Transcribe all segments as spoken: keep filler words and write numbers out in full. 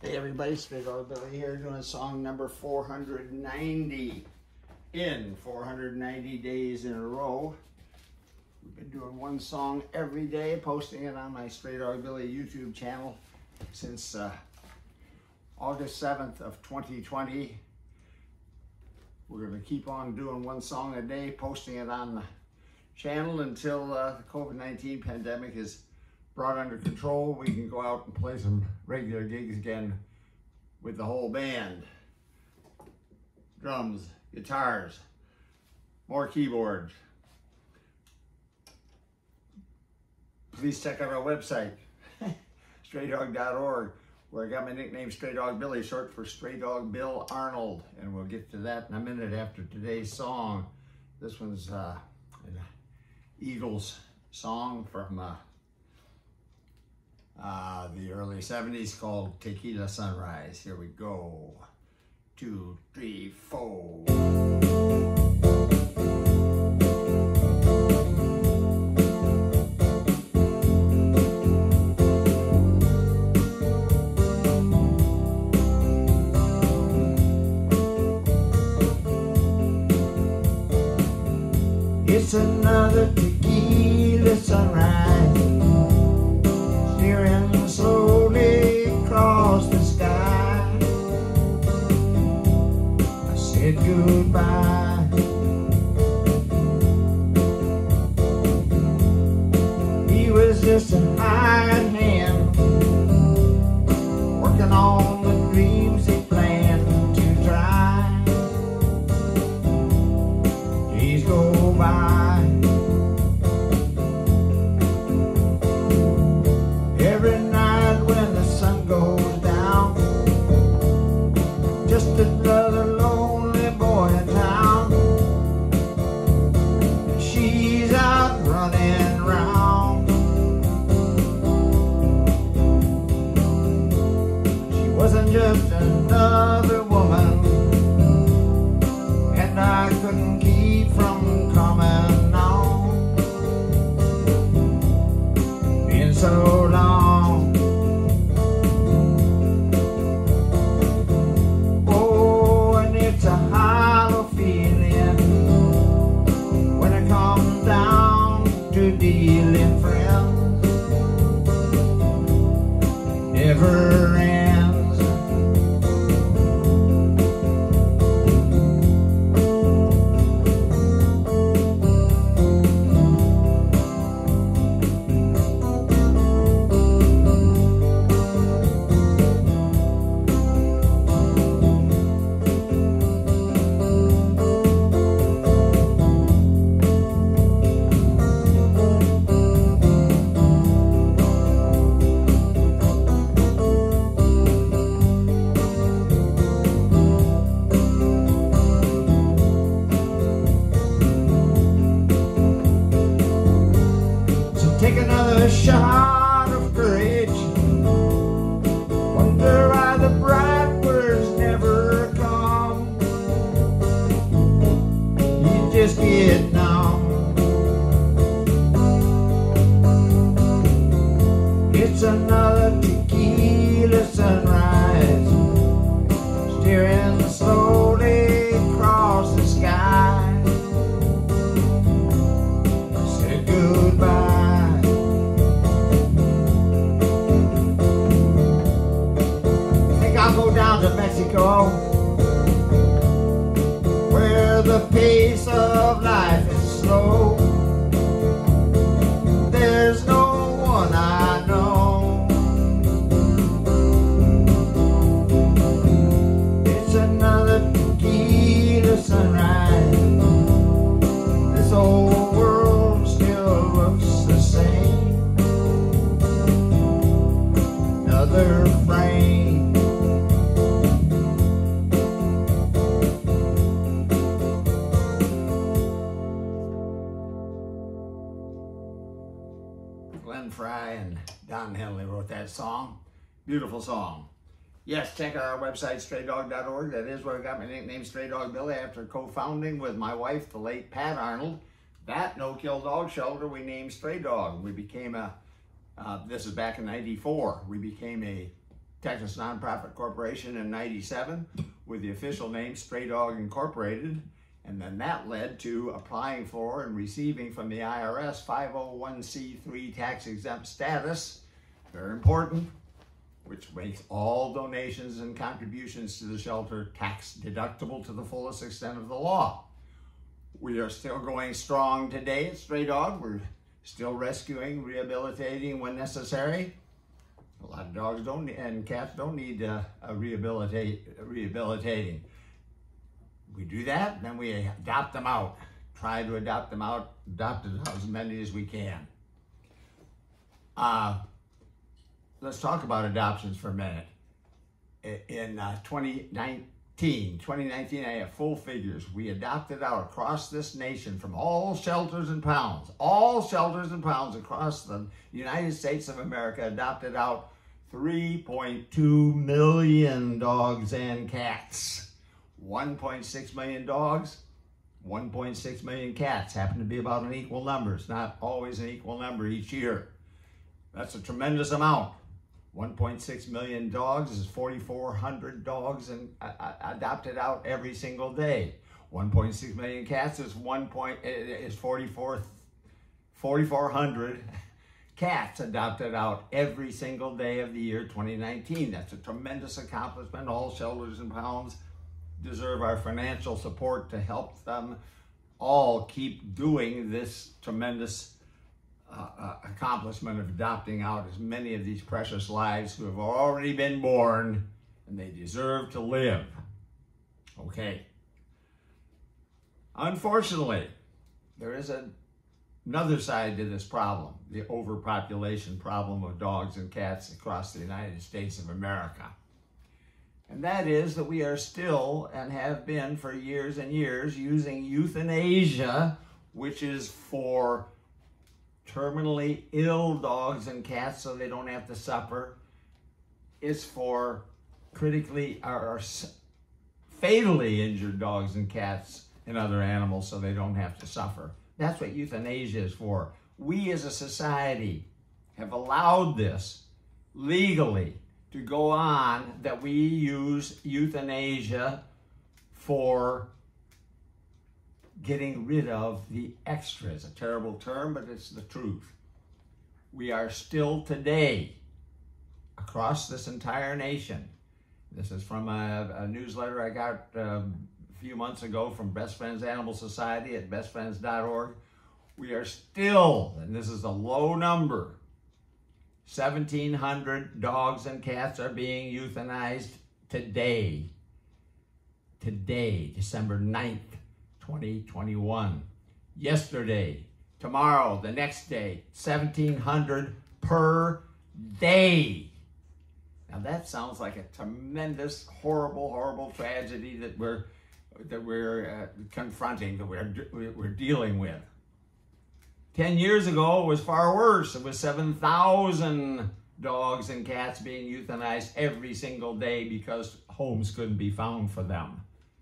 Hey everybody, Straydog Billy here doing song number four hundred ninety in four hundred ninety days in a row. We've been doing one song every day, posting it on my Straydog Billy YouTube channel since uh, August seventh of twenty twenty. We're going to keep on doing one song a day, posting it on the channel until uh, the COVID nineteen pandemic is brought under control. We can go out and play some regular gigs again with the whole band. Drums, guitars, more keyboards. Please check out our website, straydog dot org, where I got my nickname Straydog Billy, short for Straydog Bill Arnold, and we'll get to that in a minute after today's song. This one's uh, an Eagles song from uh, Uh, the early seventies called Tequila Sunrise. Here we go. Two, three, four. It's another tequila sunrise, slowly across the sky. I said goodbye. He was just a hired hand, working on the dreams he planned to try. Days go by. Every night when the sun goes down, just another lonely boy in town. She's out running around. She wasn't just another woman, and I couldn't keep from coming on. Been so long. Dealing friends never ends. Take another shot of courage. Wonder why the bright words never come. You just get numb. It's another tequila sunrise, steering slowly across the sky. Say goodbye. Go down to Mexico, where the pace of life is slow. There's no one I know. It's another tequila sunrise. This old world still looks the same. Another frame. Frey and Don Henley wrote that song. Beautiful song. Yes, check out our website, straydog dot org. That is where I got my nickname, Straydog Billy, after co-founding with my wife, the late Pat Arnold, that no-kill dog shelter we named Straydog. We became a, uh, this is back in ninety-four, we became a Texas nonprofit corporation in ninety-seven with the official name Straydog Incorporated. And then that led to applying for and receiving from the I R S five oh one c three tax exempt status, very important, which makes all donations and contributions to the shelter tax deductible to the fullest extent of the law. We are still going strong today at Straydog. We're still rescuing, rehabilitating when necessary. A lot of dogs don't and cats don't need uh, a rehabilitate, rehabilitating. We do that, then we adopt them out. Try to adopt them out, adopt as many as we can. Uh, let's talk about adoptions for a minute. In uh, twenty nineteen, I have full figures. We adopted out across this nation from all shelters and pounds, all shelters and pounds across the United States of America adopted out three point two million dogs and cats. one point six million dogs, one point six million cats. Happen to be about an equal number. It's not always an equal number each year. That's a tremendous amount. one point six million dogs is forty-four hundred dogs and uh, adopted out every single day. one point six million cats is one point is forty-four hundred cats adopted out every single day of the year twenty nineteen. That's a tremendous accomplishment. All shelters and pounds deserve our financial support to help them all keep doing this tremendous uh, uh, accomplishment of adopting out as many of these precious lives who have already been born and they deserve to live. Okay. Unfortunately, there is a, another side to this problem, the overpopulation problem of dogs and cats across the United States of America. And that is that we are still, and have been for years and years, using euthanasia, which is for terminally ill dogs and cats so they don't have to suffer. It's for critically or, or fatally injured dogs and cats and other animals so they don't have to suffer. That's what euthanasia is for. We as a society have allowed this legally to go on, that we use euthanasia for getting rid of the extras. A terrible term, but it's the truth. We are still today, across this entire nation, this is from a, a newsletter I got um, a few months ago from Best Friends Animal Society at best friends dot org. We are still, and this is a low number, seventeen hundred dogs and cats are being euthanized today. Today, December ninth, twenty twenty-one. Yesterday, tomorrow, the next day, seventeen hundred per day. Now that sounds like a tremendous, horrible, horrible tragedy that we're that we're uh, confronting, that we're we're dealing with. Ten years ago, it was far worse. It was seven thousand dogs and cats being euthanized every single day because homes couldn't be found for them.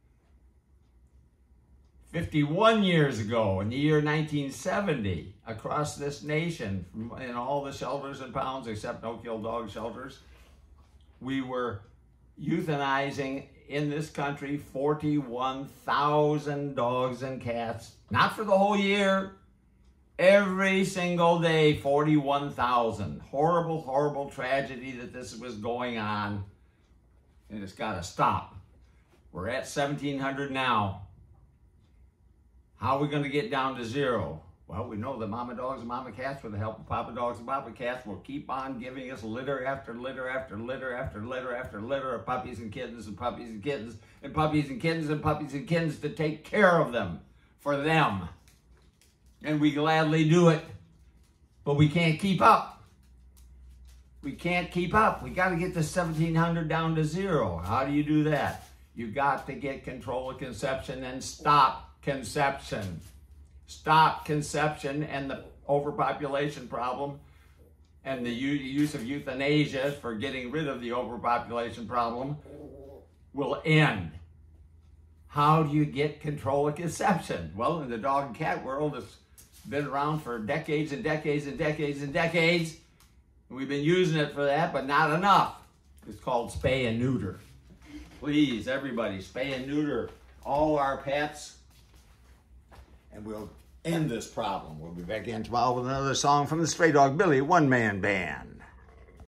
fifty-one years ago, in the year nineteen seventy, across this nation, in all the shelters and pounds except no-kill dog shelters, we were euthanizing in this country forty-one thousand dogs and cats, not for the whole year. Every single day, forty-one thousand. Horrible, horrible tragedy that this was going on. And it's got to stop. We're at seventeen hundred now. How are we going to get down to zero? Well, we know that mama dogs and mama cats, with the help of papa dogs and papa cats, will keep on giving us litter after litter after litter after litter after litter of puppies and kittens and puppies and kittens and puppies and kittens and puppies and kittens to take care of them, for them. And we gladly do it, but we can't keep up. We can't keep up. We got to get the seventeen hundred down to zero. How do you do that? You got to get control of conception and stop conception. Stop conception, and the overpopulation problem and the use of euthanasia for getting rid of the overpopulation problem will end. How do you get control of conception? Well, in the dog and cat world, it's been around for decades and decades and decades and decades. We've been using it for that, but not enough. It's called spay and neuter. Please, everybody, spay and neuter all our pets. And we'll end this problem. We'll be back in tomorrow with another song from the Straydog Billy one-man band.